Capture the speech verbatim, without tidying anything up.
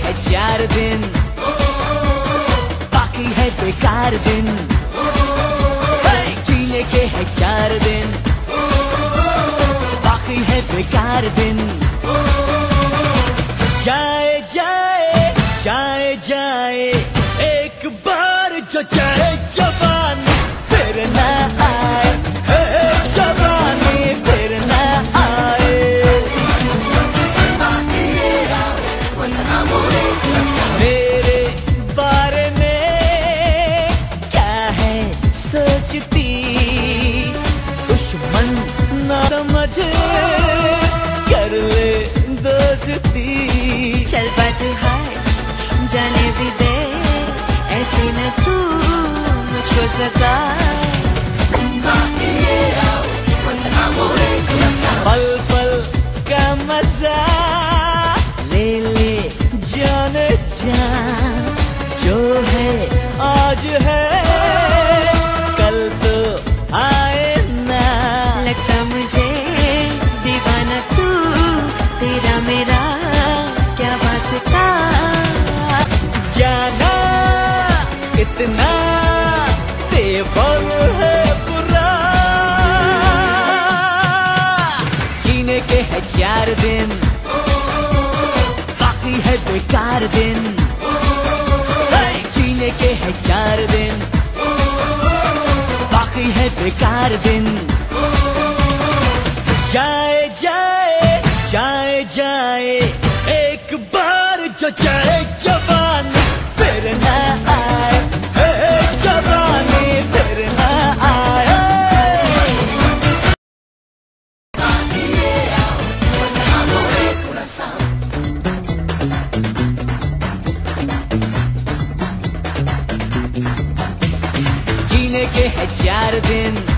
है चार दिन, बाकी है बेकार दिन। जीने के है चार दिन, बाकी है बेकार दिन। जाए जाए जाए जाए एक बार जो जाए जवानी फिर ना आए, जवानी फिर ना आए। मेरे बारे में क्या है सोचती, दुश्मन ना समझ कर ले दोस्ती। चल बाजू हाय जाने भी दे, ऐसे न तू मुझको सताए। पल पल का मजा ले ले जाने जा, जो है आज है कल तो आए ना। लगता मुझे दीवाना तू, तेरा मेरा क्या वास्ता। जाना कितना तेवर है बुरा, जीने के है चार दिन, बाकी है बेकार दिन। जीने के है चार दिन, बाकी है बेकार दिन। जाए जाए जाए जाए एक बार जो जाए जवानी फिर ना आए, जवानी फिर ना आए। जीने के है चार दिन,